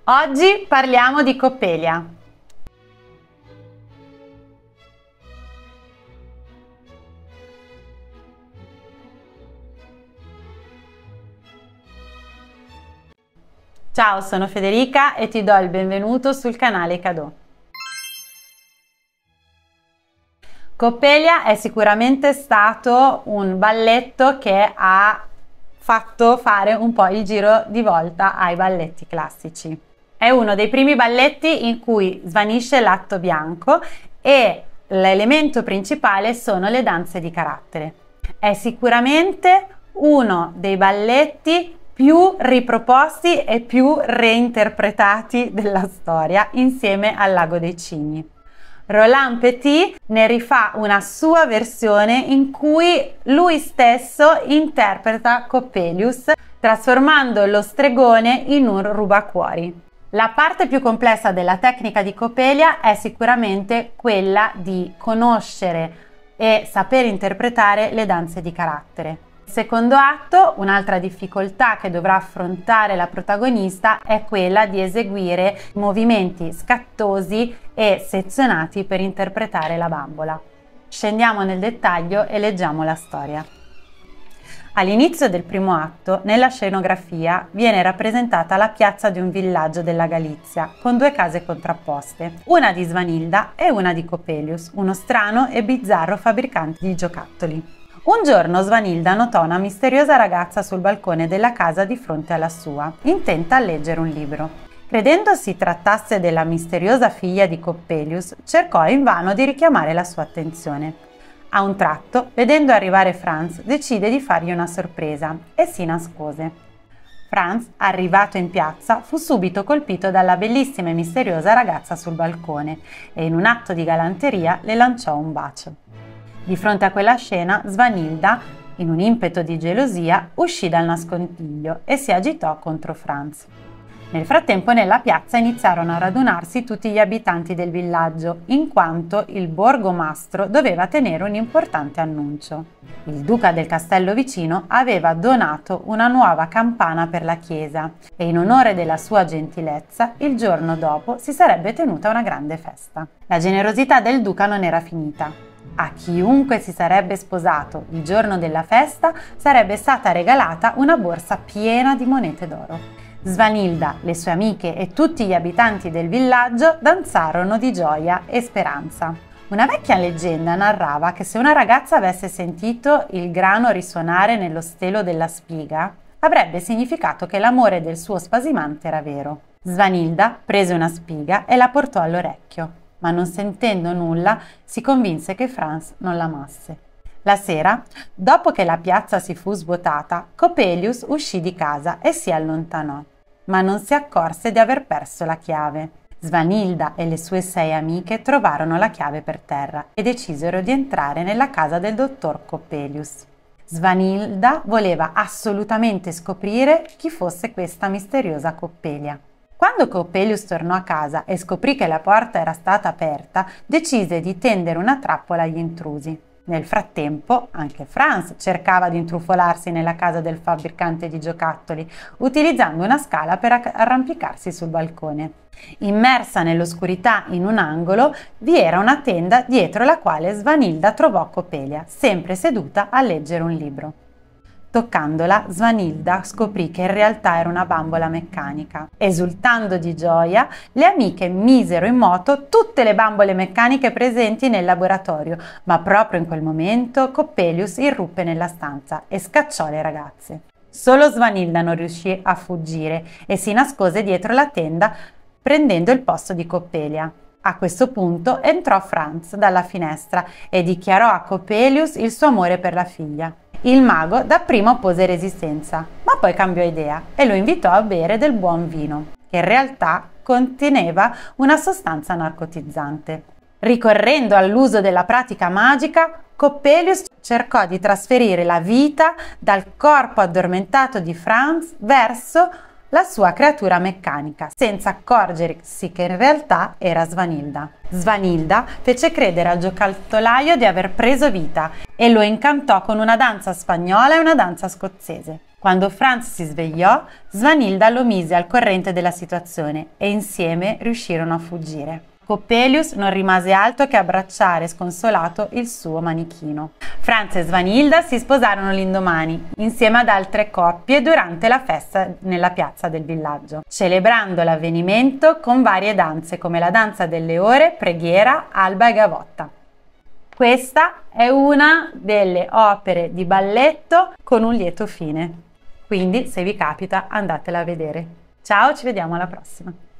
Oggi parliamo di Coppelia. Ciao, sono Federica e ti do il benvenuto sul canale Cadò. Coppelia è sicuramente stato un balletto che ha fatto fare un po' il giro di volta ai balletti classici. È uno dei primi balletti in cui svanisce l'atto bianco e l'elemento principale sono le danze di carattere. È sicuramente uno dei balletti più riproposti e più reinterpretati della storia, insieme al Lago dei Cigni. Roland Petit ne rifà una sua versione in cui lui stesso interpreta Coppelius, trasformando lo stregone in un rubacuori. La parte più complessa della tecnica di Coppelia è sicuramente quella di conoscere e saper interpretare le danze di carattere. Secondo atto, un'altra difficoltà che dovrà affrontare la protagonista è quella di eseguire movimenti scattosi e sezionati per interpretare la bambola. Scendiamo nel dettaglio e leggiamo la storia. All'inizio del primo atto, nella scenografia, viene rappresentata la piazza di un villaggio della Galizia, con due case contrapposte, una di Svanilda e una di Coppelius, uno strano e bizzarro fabbricante di giocattoli. Un giorno Svanilda notò una misteriosa ragazza sul balcone della casa di fronte alla sua, intenta a leggere un libro. Credendo si trattasse della misteriosa figlia di Coppelius, cercò invano di richiamare la sua attenzione. A un tratto, vedendo arrivare Franz, decide di fargli una sorpresa e si nascose. Franz, arrivato in piazza, fu subito colpito dalla bellissima e misteriosa ragazza sul balcone e in un atto di galanteria le lanciò un bacio. Di fronte a quella scena, Svanilda, in un impeto di gelosia, uscì dal nascondiglio e si agitò contro Franz. Nel frattempo nella piazza iniziarono a radunarsi tutti gli abitanti del villaggio, in quanto il borgomastro doveva tenere un importante annuncio. Il duca del castello vicino aveva donato una nuova campana per la chiesa e in onore della sua gentilezza il giorno dopo si sarebbe tenuta una grande festa. La generosità del duca non era finita. A chiunque si sarebbe sposato il giorno della festa sarebbe stata regalata una borsa piena di monete d'oro. Svanilda, le sue amiche e tutti gli abitanti del villaggio danzarono di gioia e speranza. Una vecchia leggenda narrava che se una ragazza avesse sentito il grano risuonare nello stelo della spiga, avrebbe significato che l'amore del suo spasimante era vero. Svanilda prese una spiga e la portò all'orecchio, ma non sentendo nulla si convinse che Franz non l'amasse. La sera, dopo che la piazza si fu svuotata, Coppelius uscì di casa e si allontanò, ma non si accorse di aver perso la chiave. Svanilda e le sue 6 amiche trovarono la chiave per terra e decisero di entrare nella casa del dottor Coppelius. Svanilda voleva assolutamente scoprire chi fosse questa misteriosa Coppelia. Quando Coppelius tornò a casa e scoprì che la porta era stata aperta, decise di tendere una trappola agli intrusi. Nel frattempo, anche Franz cercava di intrufolarsi nella casa del fabbricante di giocattoli, utilizzando una scala per arrampicarsi sul balcone. Immersa nell'oscurità in un angolo, vi era una tenda dietro la quale Svanilda trovò Coppelia, sempre seduta a leggere un libro. Toccandola, Svanilda scoprì che in realtà era una bambola meccanica. Esultando di gioia, le amiche misero in moto tutte le bambole meccaniche presenti nel laboratorio, ma proprio in quel momento Coppelius irruppe nella stanza e scacciò le ragazze. Solo Svanilda non riuscì a fuggire e si nascose dietro la tenda, prendendo il posto di Coppelia. A questo punto entrò Franz dalla finestra e dichiarò a Coppelius il suo amore per la figlia. Il mago dapprima oppose resistenza, ma poi cambiò idea e lo invitò a bere del buon vino, che in realtà conteneva una sostanza narcotizzante. Ricorrendo all'uso della pratica magica, Coppelius cercò di trasferire la vita dal corpo addormentato di Franz verso la sua creatura meccanica, senza accorgersi che in realtà era Svanilda. Svanilda fece credere al giocattolaio di aver preso vita e lo incantò con una danza spagnola e una danza scozzese. Quando Franz si svegliò, Svanilda lo mise al corrente della situazione e insieme riuscirono a fuggire. Coppelius non rimase altro che abbracciare sconsolato il suo manichino. Franz e Svanilda si sposarono l'indomani, insieme ad altre coppie, durante la festa nella piazza del villaggio, celebrando l'avvenimento con varie danze come la danza delle ore, preghiera, alba e gavotta. Questa è una delle opere di balletto con un lieto fine, quindi se vi capita andatela a vedere. Ciao, ci vediamo alla prossima!